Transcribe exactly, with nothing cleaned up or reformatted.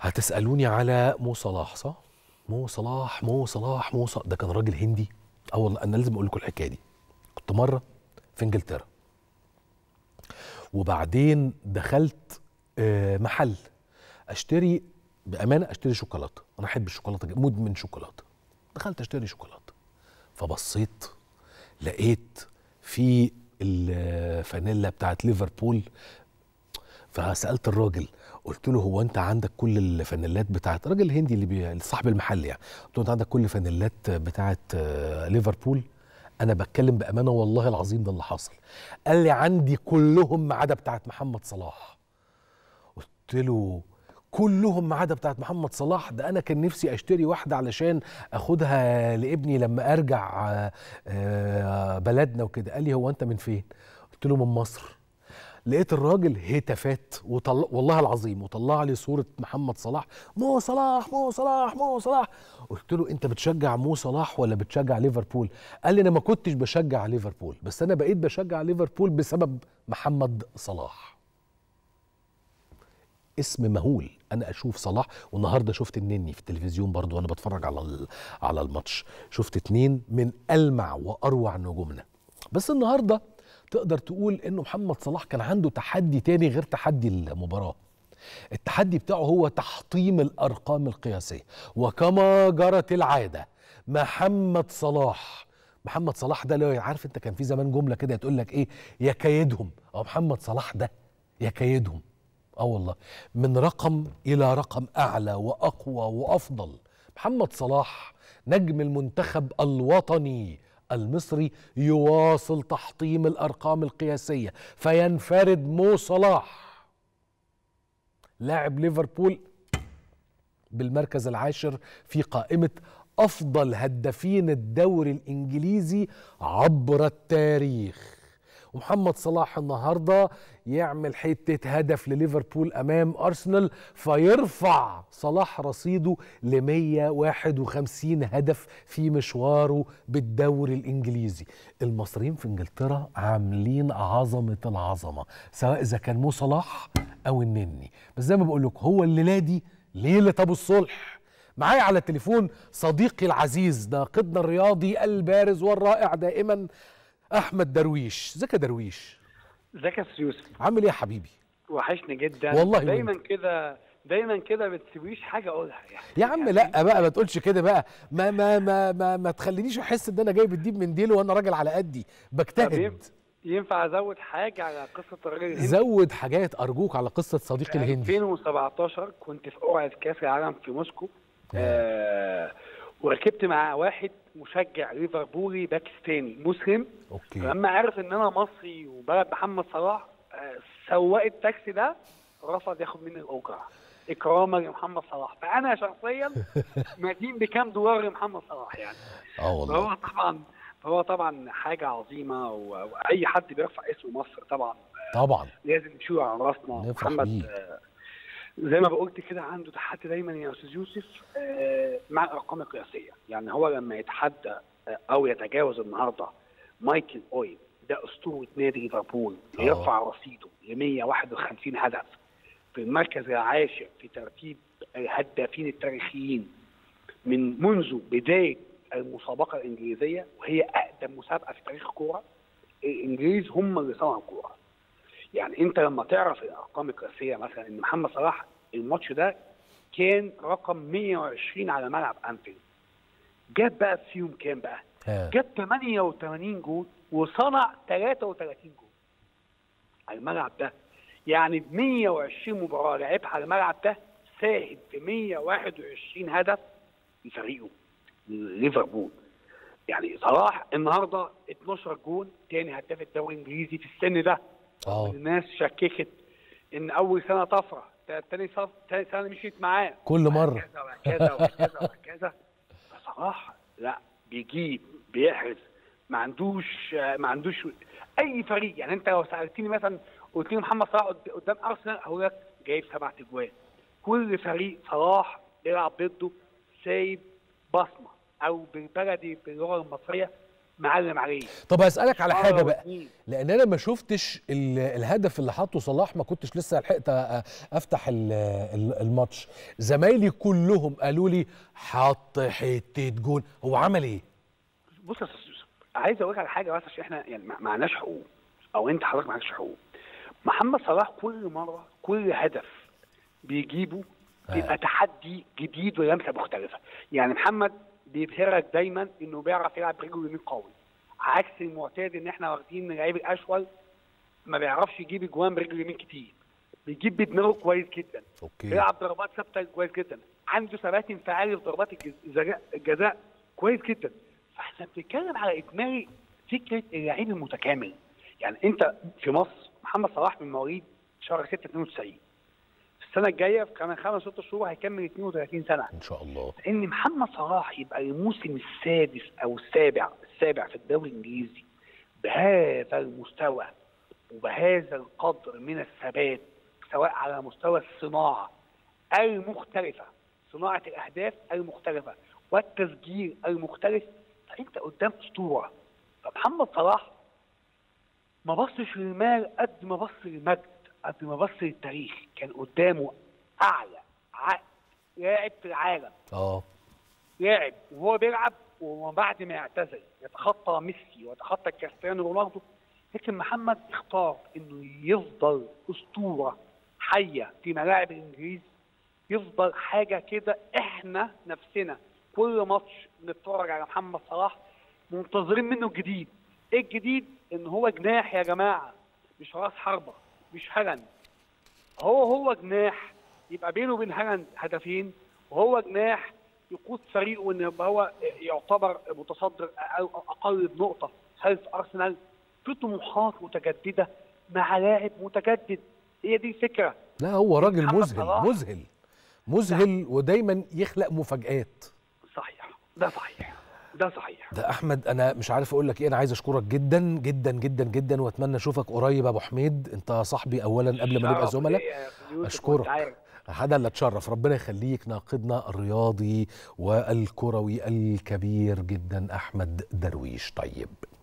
هتسألوني على مو صلاح صح؟ مو صلاح مو صلاح مو صلاح ده كان راجل هندي. اه والله انا لازم اقول لكم الحكايه دي. كنت مره في انجلترا وبعدين دخلت آه، محل اشتري، بامانه اشتري شوكولاته، انا احب الشوكولاته جدا، مدمن شوكولاته. دخلت اشتري شوكولاته فبصيت لقيت في الفانيلا بتاعت ليفربول. فسالت الراجل قلت له هو انت عندك كل الفانيلات بتاعت الراجل الهندي اللي بي... صاحب المحل يعني. قلت له انت عندك كل الفانيلات بتاعت آه، ليفربول؟ انا بتكلم بامانه والله العظيم ده اللي حصل. قال لي عندي كلهم ما عدا بتاعت محمد صلاح. قلت له كلهم ما عدا بتاعت محمد صلاح؟ ده انا كان نفسي اشتري واحده علشان اخدها لابني لما ارجع آه، آه، بلدنا وكده. قال لي هو انت من فين؟ قلت له من مصر. لقيت الراجل هتافات وطلع والله العظيم وطلع لي صورة محمد صلاح، مو صلاح مو صلاح مو صلاح. قلت له انت بتشجع مو صلاح ولا بتشجع ليفربول؟ قال لي انا ما كنتش بشجع ليفربول بس انا بقيت بشجع ليفربول بسبب محمد صلاح. اسم مهول. انا اشوف صلاح، والنهارده شفت النني في التلفزيون برضو وانا بتفرج على على الماتش، شفت اتنين من المع واروع نجومنا. بس النهارده تقدر تقول انه محمد صلاح كان عنده تحدي تاني غير تحدي المباراة. التحدي بتاعه هو تحطيم الارقام القياسية، وكما جرت العادة محمد صلاح محمد صلاح ده، لو عارف انت كان في زمان جملة كده تقول لك ايه، يا كيدهم. او محمد صلاح ده يا كيدهم. اه والله، من رقم الى رقم اعلى واقوى وافضل. محمد صلاح نجم المنتخب الوطني المصري يواصل تحطيم الارقام القياسيه، فينفرد مو صلاح لاعب ليفربول بالمركز العاشر في قائمه افضل هدافين الدوري الانجليزي عبر التاريخ. ومحمد صلاح النهارده يعمل حته هدف لليفربول امام ارسنال فيرفع صلاح رصيده ل مية وواحد وخمسين هدف في مشواره بالدوري الانجليزي. المصريين في انجلترا عاملين عظمه العظمه، سواء اذا كان مو صلاح او النني. بس زي ما بقول لك هو الليله دي ليله ابو الصلح. معايا على التليفون صديقي العزيز ناقدنا الرياضي البارز والرائع دائما احمد درويش. ازيك يا درويش؟ ازيك يا استاذ يوسف؟ عامل ايه يا حبيبي؟ وحشني جدا والله. دايما كده دايما كده ما بتسيبيش حاجه اقولها يعني. يا عم يعني لا بقى ما تقولش كده بقى، ما ما ما ما, ما تخلينيش احس ان انا جاي بالديب من ديله وانا راجل على قدي طب بجتهد. ينفع ازود حاجه على قصه الراجل الهندي؟ زود حاجات ارجوك على قصه صديقي في الهندي. ألفين وسبعتاشر كنت في قرعه كاس العالم في موسكو. آه. آه وركبت مع واحد مشجع ليفربولي باكستاني مسلم. اوكي. فلما عرف ان انا مصري وبلد محمد صلاح، آه سواق التاكسي ده رفض ياخد مني الاجره اكراما لمحمد صلاح. فانا شخصيا مدين بكام دولار لمحمد صلاح يعني. اه والله. فهو طبعا فهو طبعا حاجه عظيمه، و- واي حد بيرفع اسم مصر طبعا طبعا لازم نشوف على راسنا. نفرح محمد بيه. آه، زي ما بقولت كده عنده تحدي دايما يا استاذ يوسف آه، مع الارقام القياسيه. يعني هو لما يتحدى آه، او يتجاوز النهارده مايكل اوين، ده اسطوره نادي ليفربول، آه. يرفع رصيده ل مية وواحد وخمسين هدف في المركز العاشر في ترتيب الهدافين التاريخيين من منذ بدايه المسابقه الانجليزيه، وهي اقدم مسابقه في تاريخ الكوره. الانجليز هم اللي صنعوا الكوره. يعني انت لما تعرف الارقام القياسيه، مثلا ان محمد صلاح الماتش ده كان رقم مية وعشرين على ملعب انفيلد، جاب بقى فيهم كام بقى؟ آه. جاب ثمانية وثمانين جول وصنع ثلاثة وثلاثين جول على الملعب ده. يعني ب مية وعشرين مباراه لعبها على الملعب ده ساهم في مية وواحد وعشرين هدف لفريقه ليفربول. يعني صلاح النهارده اتناشر جول، تاني هداف الدوري الانجليزي في السن ده. اه الناس شككت ان اول سنه طفره، تاني صف تاني سنه مشيت معاه كل مره وهكذا وهكذا وهكذا. فصلاح لا، بيجيب بيحرز، ما عندوش ما عندوش اي فريق. يعني انت لو سالتني مثلا قلت لي محمد صلاح قدام ارسنال، هقول لك جايب سبع اجوان. كل فريق صلاح بيلعب ضده سايب بصمه، او بالبلدي باللغه المصريه معلم عليه. طب هسألك على حاجة بقى، واتنين. لأن أنا ما شفتش ال- الهدف اللي حطه صلاح، ما كنتش لسه لحقت أ- أفتح ال- ال- الماتش. زمايلي كلهم قالوا لي حط حتة جون، هو عمل إيه؟ بص يا استاذ يوسف، عايز اقول لك على حاجه بس عشان احنا يعني ما معناش حقوق، او انت حضرتك معكش حقوق. محمد صلاح كل مره كل هدف بيجيبه بيبقى تحدي جديد ولمسه مختلفه. يعني محمد بيبهرك دايما انه بيعرف يلعب برجله اليمين قوي، عكس المعتاد ان احنا واخدين من لعيب الاشول ما بيعرفش يجيب اجوان برجله اليمين كتير، بيجيب بدماغه كويس جدا، أوكي. بيلعب ضربات ثابته كويس جدا، عنده ثبات انفعالي في ضربات الجزاء الجزاء كويس جدا. فاحنا بنتكلم على اجمالي فكره اللعيب المتكامل. يعني انت في مصر محمد صلاح من مواليد شهر ستة اتنين وتسعين، السنه الجايه في كمان خمس ست شهور هيكمل اتنين وتلاتين سنه إن شاء الله. ان محمد صلاح يبقى الموسم السادس او السابع السابع في الدوري الانجليزي بهذا المستوى وبهذا القدر من الثبات، سواء على مستوى الصناعه المختلفه، صناعه الاهداف المختلفه والتسجيل المختلف، فانت قدام اسطوره. فمحمد صلاح ما بصش للمال قد ما بص للمجد، قد ما بص للتاريخ. كان قدامه اعلى عقد لاعب في العالم. اه لاعب وهو بيلعب وبعد ما يعتزل يتخطى ميسي ويتخطى كريستيانو رونالدو، لكن محمد اختار انه يفضل اسطوره حيه في ملاعب الانجليز، يفضل حاجه كده. احنا نفسنا كل ماتش بنتفرج على محمد صلاح منتظرين منه الجديد. ايه الجديد؟ ان هو جناح يا جماعه، مش راس حربه، مش هالاند. هو هو جناح يبقى بينه وبين هالاند هدفين، وهو جناح يقود فريقه ان يبقى هو يعتبر متصدر اقل بنقطه خلف ارسنال. في طموحات متجدده مع لاعب متجدد، هي دي الفكره. لا هو راجل محمد مذهل صلاح. مذهل مذهل ودايما يخلق مفاجآت. صحيح، ده صحيح، ده صحيح. ده احمد انا مش عارف اقول لك ايه، انا عايز اشكرك جدا جدا جدا جدا، واتمنى اشوفك قريب يا ابو حميد. انت صاحبي اولا قبل ما نبقى زملاء. اشكرك، هذا اللي اتشرف. ربنا يخليك، ناقدنا الرياضي والكروي الكبير جدا احمد درويش. طيب